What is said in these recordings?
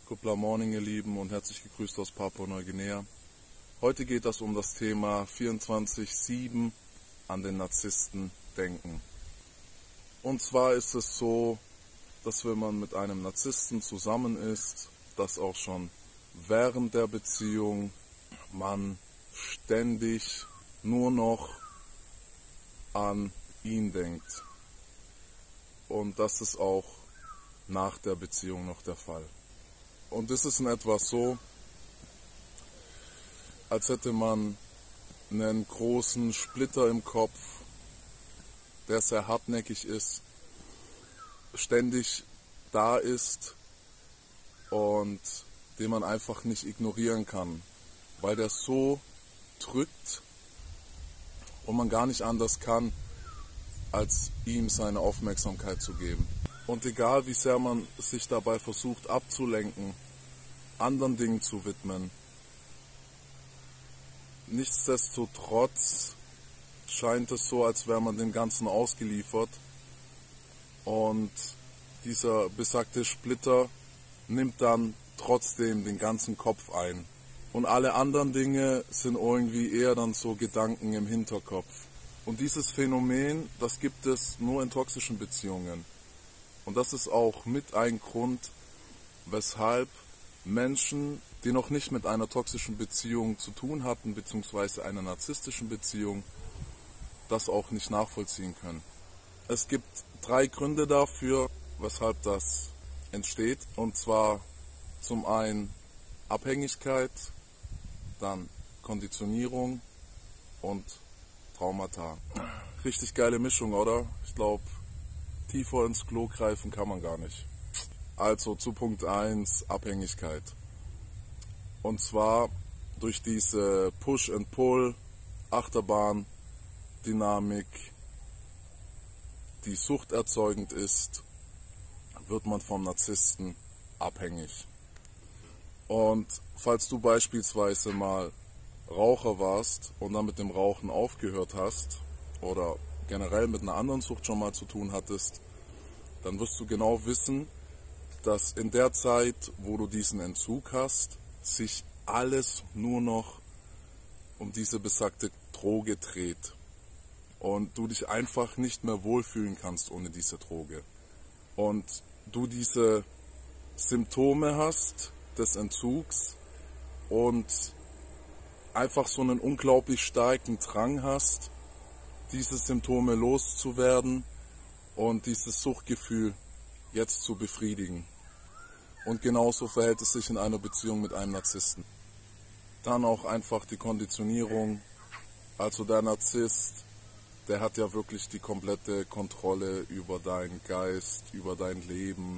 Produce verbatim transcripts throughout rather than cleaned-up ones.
Good Morning, ihr Lieben, und herzlich gegrüßt aus Papua-Neuguinea. Heute geht es um das Thema vierundzwanzig sieben an den Narzissten denken. Und zwar ist es so, dass wenn man mit einem Narzissten zusammen ist, dass auch schon während der Beziehung man ständig nur noch an ihn denkt. Und das ist auch nach der Beziehung noch der Fall. Und das ist in etwa so, als hätte man einen großen Splitter im Kopf, der sehr hartnäckig ist, ständig da ist und den man einfach nicht ignorieren kann, weil der so drückt und man gar nicht anders kann, als ihm seine Aufmerksamkeit zu geben. Und egal wie sehr man sich dabei versucht abzulenken, anderen Dingen zu widmen, nichtsdestotrotz scheint es so, als wäre man dem Ganzen ausgeliefert und dieser besagte Splitter nimmt dann trotzdem den ganzen Kopf ein. Und alle anderen Dinge sind irgendwie eher dann so Gedanken im Hinterkopf. Und dieses Phänomen, das gibt es nur in toxischen Beziehungen. Und das ist auch mit ein Grund, weshalb Menschen, die noch nicht mit einer toxischen Beziehung zu tun hatten, beziehungsweise einer narzisstischen Beziehung, das auch nicht nachvollziehen können. Es gibt drei Gründe dafür, weshalb das entsteht. Und zwar zum einen Abhängigkeit, dann Konditionierung und Traumata. Richtig geile Mischung, oder? Ich glaube, tiefer ins Klo greifen kann man gar nicht. Also zu Punkt eins, Abhängigkeit. Und zwar durch diese Push-and-Pull-Achterbahn-Dynamik, die suchterzeugend ist, wird man vom Narzissten abhängig. Und falls du beispielsweise mal Raucher warst und dann mit dem Rauchen aufgehört hast oder generell mit einer anderen Sucht schon mal zu tun hattest, dann wirst du genau wissen, dass in der Zeit, wo du diesen Entzug hast, sich alles nur noch um diese besagte Droge dreht und du dich einfach nicht mehr wohlfühlen kannst ohne diese Droge. Und du diese Symptome hast des Entzugs und einfach so einen unglaublich starken Drang hast, diese Symptome loszuwerden und dieses Suchtgefühl jetzt zu befriedigen. Und genauso verhält es sich in einer Beziehung mit einem Narzissten. Dann auch einfach die Konditionierung. Also der Narzisst, der hat ja wirklich die komplette Kontrolle über deinen Geist, über dein Leben,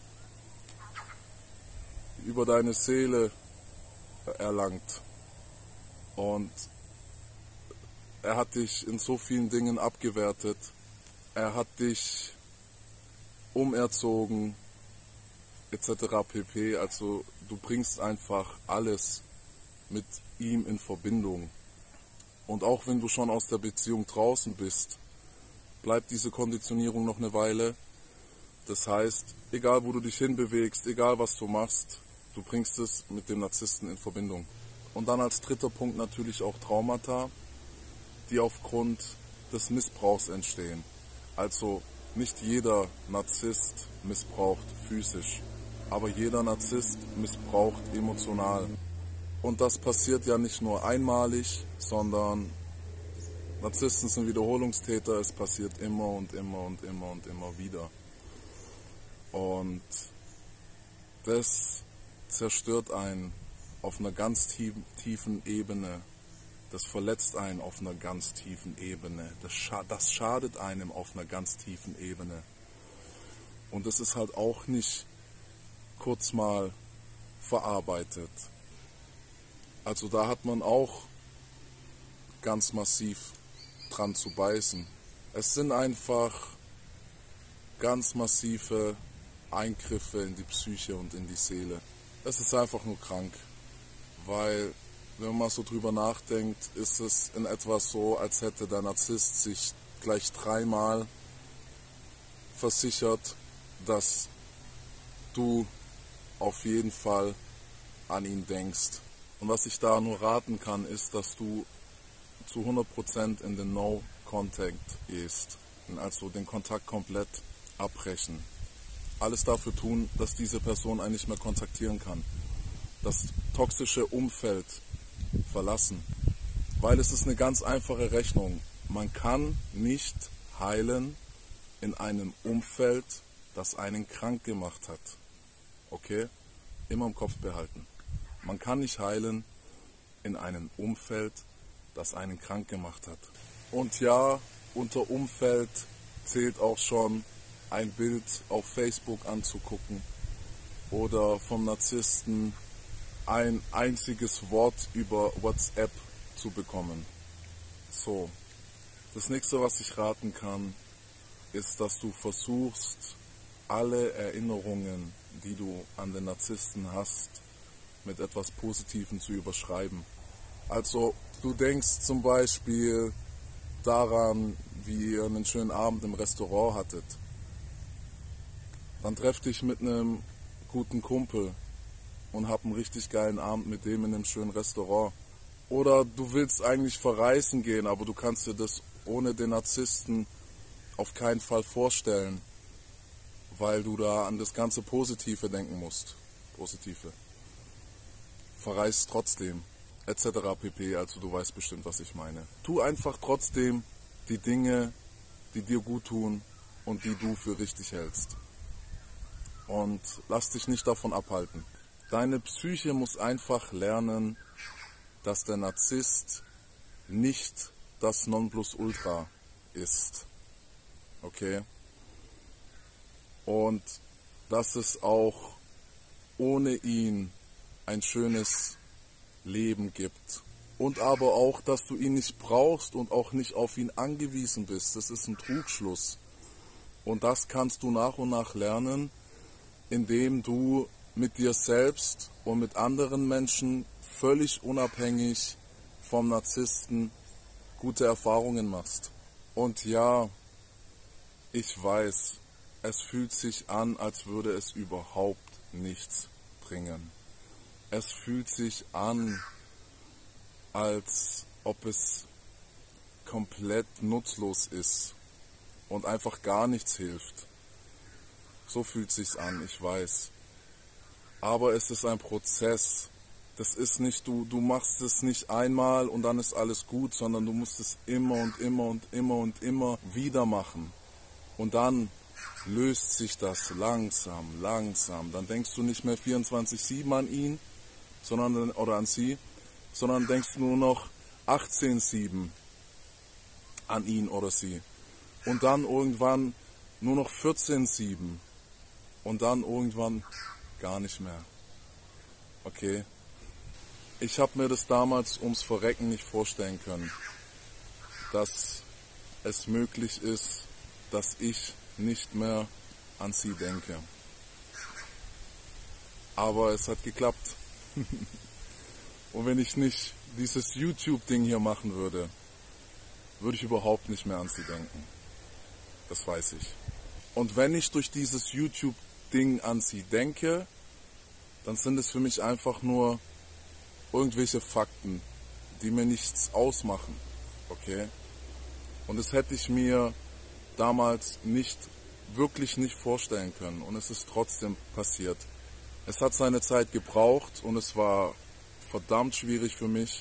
über deine Seele erlangt. Und er hat dich in so vielen Dingen abgewertet. Er hat dich umerzogen, et cetera pp. Also du bringst einfach alles mit ihm in Verbindung. Und auch wenn du schon aus der Beziehung draußen bist, bleibt diese Konditionierung noch eine Weile. Das heißt, egal wo du dich hinbewegst, egal was du machst, du bringst es mit dem Narzissten in Verbindung. Und dann als dritter Punkt natürlich auch Traumata, die aufgrund des Missbrauchs entstehen. Also nicht jeder Narzisst missbraucht physisch, aber jeder Narzisst missbraucht emotional. Und das passiert ja nicht nur einmalig, sondern Narzissten sind Wiederholungstäter, es passiert immer und immer und immer und immer wieder. Und das zerstört einen auf einer ganz tiefen Ebene. Das verletzt einen auf einer ganz tiefen Ebene. Das, scha das schadet einem auf einer ganz tiefen Ebene. Und das ist halt auch nicht kurz mal verarbeitet. Also da hat man auch ganz massiv dran zu beißen. Es sind einfach ganz massive Eingriffe in die Psyche und in die Seele. Es ist einfach nur krank, weil wenn man mal so drüber nachdenkt, ist es in etwa so, als hätte der Narzisst sich gleich dreimal versichert, dass du auf jeden Fall an ihn denkst. Und was ich da nur raten kann, ist, dass du zu hundert Prozent in den No-Contact gehst. Also den Kontakt komplett abbrechen. Alles dafür tun, dass diese Person einen nicht mehr kontaktieren kann. Das toxische Umfeld verlassen. Weil es ist eine ganz einfache Rechnung. Man kann nicht heilen in einem Umfeld, das einen krank gemacht hat. Okay? Immer im Kopf behalten. Man kann nicht heilen in einem Umfeld, das einen krank gemacht hat. Und ja, unter Umfeld zählt auch schon ein Bild auf Facebook anzugucken oder vom Narzissten ein einziges Wort über WhatsApp zu bekommen. So, das nächste, was ich raten kann, ist, dass du versuchst, alle Erinnerungen, die du an den Narzissten hast, mit etwas Positivem zu überschreiben. Also, du denkst zum Beispiel daran, wie ihr einen schönen Abend im Restaurant hattet. Dann treff dich mit einem guten Kumpel und hab einen richtig geilen Abend mit dem in einem schönen Restaurant. Oder du willst eigentlich verreisen gehen, aber du kannst dir das ohne den Narzissten auf keinen Fall vorstellen, weil du da an das ganze Positive denken musst. Positive. Verreist trotzdem, et cetera pp. Also du weißt bestimmt, was ich meine. Tu einfach trotzdem die Dinge, die dir gut tun und die du für richtig hältst. Und lass dich nicht davon abhalten. Deine Psyche muss einfach lernen, dass der Narzisst nicht das Nonplusultra ist. Okay? Und dass es auch ohne ihn ein schönes Leben gibt. Und aber auch, dass du ihn nicht brauchst und auch nicht auf ihn angewiesen bist. Das ist ein Trugschluss. Und das kannst du nach und nach lernen, indem du mit dir selbst und mit anderen Menschen völlig unabhängig vom Narzissten gute Erfahrungen machst. Und ja, ich weiß, es fühlt sich an, als würde es überhaupt nichts bringen. Es fühlt sich an, als ob es komplett nutzlos ist und einfach gar nichts hilft. So fühlt sich's an, ich weiß. Aber es ist ein Prozess. Das ist nicht, du, du machst es nicht einmal und dann ist alles gut, sondern du musst es immer und immer und immer und immer wieder machen. Und dann löst sich das langsam, langsam. Dann denkst du nicht mehr vierundzwanzig sieben an ihn, sondern, oder an sie, sondern denkst nur noch achtzehn sieben an ihn oder sie. Und dann irgendwann nur noch vierzehn sieben. Und dann irgendwann gar nicht mehr. Okay? Ich habe mir das damals ums Verrecken nicht vorstellen können, dass es möglich ist, dass ich nicht mehr an sie denke. Aber es hat geklappt. Und wenn ich nicht dieses YouTube-Ding hier machen würde, würde ich überhaupt nicht mehr an sie denken. Das weiß ich. Und wenn ich durch dieses YouTube-Ding an sie denke, dann sind es für mich einfach nur irgendwelche Fakten, die mir nichts ausmachen. Okay? Und das hätte ich mir damals nicht, wirklich nicht vorstellen können. Und es ist trotzdem passiert. Es hat seine Zeit gebraucht und es war verdammt schwierig für mich.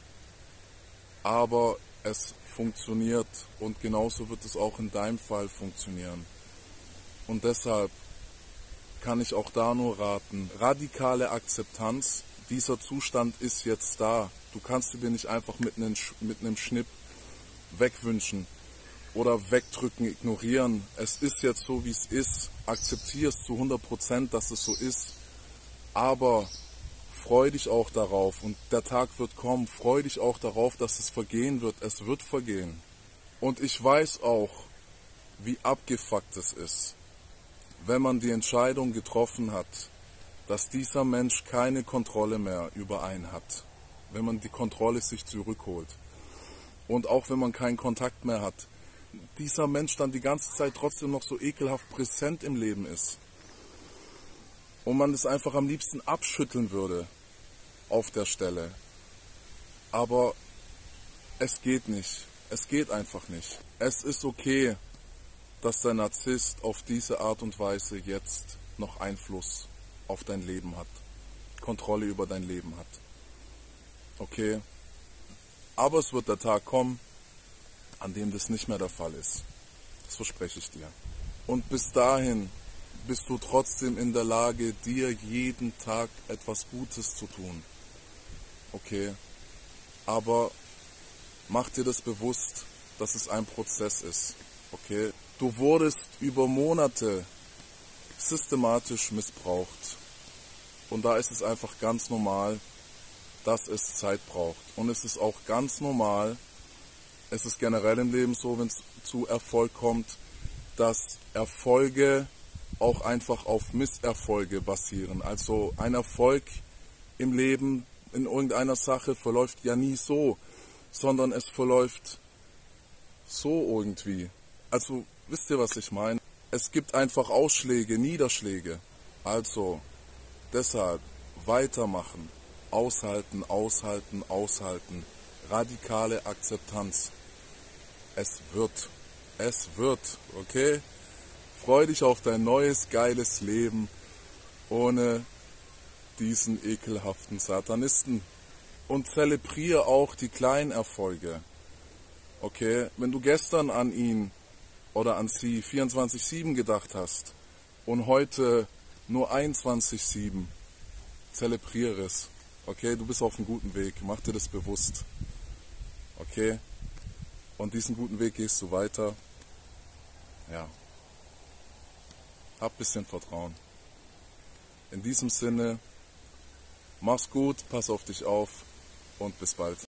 Aber es funktioniert und genauso wird es auch in deinem Fall funktionieren. Und deshalb kann ich auch da nur raten, radikale Akzeptanz, dieser Zustand ist jetzt da. Du kannst ihn dir nicht einfach mit einem, mit einem Schnipp wegwünschen oder wegdrücken, ignorieren. Es ist jetzt so, wie es ist. Akzeptier es zu hundert Prozent, dass es so ist. Aber freu dich auch darauf und der Tag wird kommen. Freu dich auch darauf, dass es vergehen wird. Es wird vergehen. Und ich weiß auch, wie abgefuckt es ist, wenn man die Entscheidung getroffen hat, dass dieser Mensch keine Kontrolle mehr über einen hat. Wenn man die Kontrolle sich zurückholt. Und auch wenn man keinen Kontakt mehr hat. Dieser Mensch dann die ganze Zeit trotzdem noch so ekelhaft präsent im Leben ist. und man es einfach am liebsten abschütteln würde auf der Stelle. Aber es geht nicht. Es geht einfach nicht. Es ist okay, dass der Narzisst auf diese Art und Weise jetzt noch Einfluss auf dein Leben hat, Kontrolle über dein Leben hat. Okay? Aber es wird der Tag kommen, an dem das nicht mehr der Fall ist. Das verspreche ich dir. Und bis dahin bist du trotzdem in der Lage, dir jeden Tag etwas Gutes zu tun. Okay? Aber mach dir das bewusst, dass es ein Prozess ist. Okay? Du wurdest über Monate systematisch missbraucht. Und da ist es einfach ganz normal, dass es Zeit braucht. Und es ist auch ganz normal, es ist generell im Leben so, wenn es zu Erfolg kommt, dass Erfolge auch einfach auf Misserfolge basieren. Also ein Erfolg im Leben in irgendeiner Sache verläuft ja nie so, sondern es verläuft so irgendwie. Also wisst ihr, was ich meine? Es gibt einfach Ausschläge, Niederschläge. Also deshalb weitermachen, aushalten, aushalten, aushalten. Radikale Akzeptanz. Es wird. Es wird, okay? Freu dich auf dein neues, geiles Leben ohne diesen ekelhaften Satanisten. Und zelebriere auch die kleinen Erfolge. Okay? Wenn du gestern an ihn oder an sie vierundzwanzig sieben gedacht hast und heute nur einundzwanzig sieben, zelebriere es. Okay? Du bist auf einem guten Weg. Mach dir das bewusst. Okay? Und diesen guten Weg gehst du weiter. Ja. Hab ein bisschen Vertrauen. In diesem Sinne, mach's gut, pass auf dich auf und bis bald.